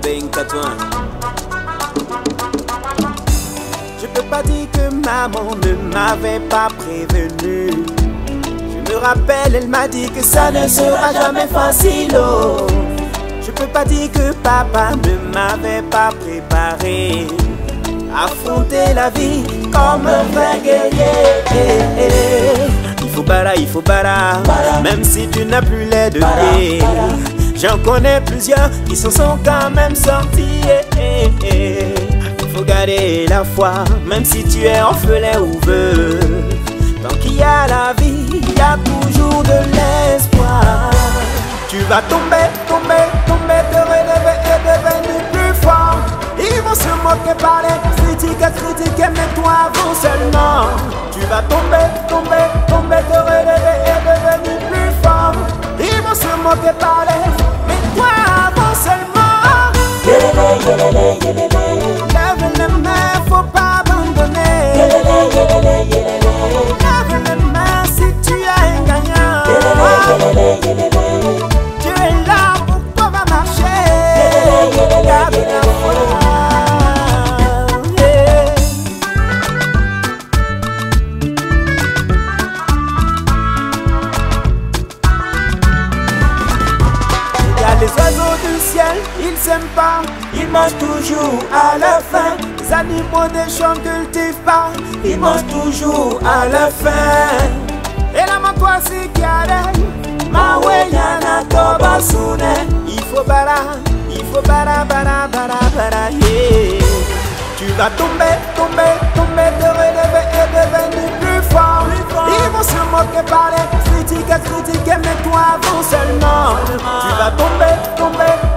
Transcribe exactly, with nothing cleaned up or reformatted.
Tatouin. Je peux pas dire que maman ne m'avait pas prévenu. Je me rappelle, elle m'a dit que ça ne sera jamais facile. Oh. Je peux pas dire que papa ne m'avait pas préparé. Affronter la vie comme un vrai guerrier. Il faut bara, il faut bara, même si tu n'as plus les deux pieds. J'en connais plusieurs qui s'en sont quand même sortis. Il faut garder la foi, même si tu es orphelin ou veuve. Tant qu'il y a la vie, il y a toujours de l'espoir. Tu vas tomber, tomber, tomber, te relever et devenir plus fort. Ils vont se moquer, parler, critiquer, critiquer, mais toi avance seulement. Tu vas tomber, tomber, tomber, te relever et devenir plus fort. Ils vont se moquer, parler, mais toi avance seulement. Lève les mains, faut pas abandonner. Lève les mains si tu es un gagnant. Dieu est là pour toi, va marcher. Garde la foi. Les oiseaux du ciel, ils s'aiment pas, ils mangent toujours à la fin. Les animaux des champs cultivent pas, ils mangent toujours à la fin. Et la mantoise qui arrive, ma weyana toba soune. Il faut bara, il faut bara, bara, bara, bara, yeah. Tu vas tomber, tomber, tomber, te relever et devenir plus fort. Ils vont se moquer, parler, critiquer, critiquer, mais toi avance seulement. Tu vas tomber, tomber,